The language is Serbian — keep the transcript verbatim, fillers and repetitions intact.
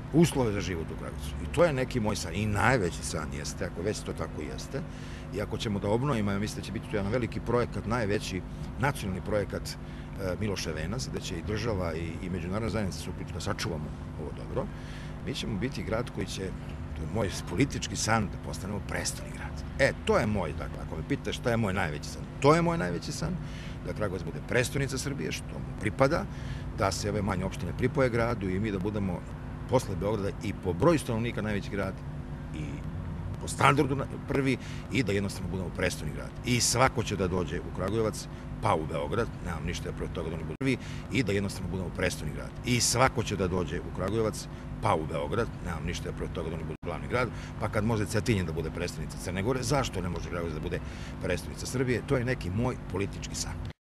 uslove za život u Kragujevcu. I to je neki moj san. I najveći san jeste, ako već to tako jeste, i ako ćemo da obnovimo, ja mislim da će biti to jedan veliki projekat, najveći nacionalni projekat Miloše Venac, da će i država i međunarodna zajednica se uključiti da sačuvamo ovo dobro, mi ćemo biti grad koji će, to je moj politički san, da postanemo prestoni grad. E, to je moj, dakle, ako me pitate šta je moj najveći san, to je moj najveći san, da Kragujevac bude prestonica Srbije, što mu pripada, da se ove manje opštine pripoje gradu i mi da budemo posle Beograda i po broju stanovnika najveći grad i po standardu prvi i da jednostavno budemo prestoni grad. I svako će da dođe u Kragujevac, pa u Beograd, nemam ništa protiv toga da oni budu prvi, i da jednostavno budemo prestoni grad. I svako će da dođe u Kragujevac, pa u Beograd, nemam ništa protiv toga da oni budu glavni grad, pa kad može Cetinje da bude prestonica Crne Gore, zašto ne može Kragujevac da bude prestonica Srbije? To je neki moj politički san.